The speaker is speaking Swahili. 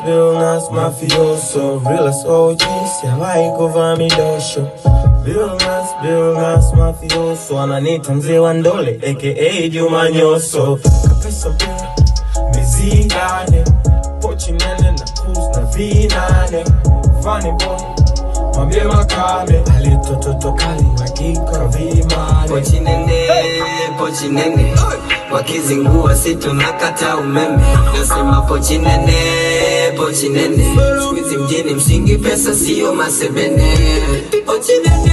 Billnas mafioso, real as OGs, ya waiko vamidosho. Billnas mafioso, ananita mzee wa ndole, aka Juma Nyoso. Kapesa mbele, mezigane, pochi nene na cruise na V8. Funny boy, mwambie makame, alitoto kali hakika vimane. Pochi nene, wakizingua si tunakata umeme. Nasema pochi nene, squeeze mjini msingi pesa sio masebene. Pochi nene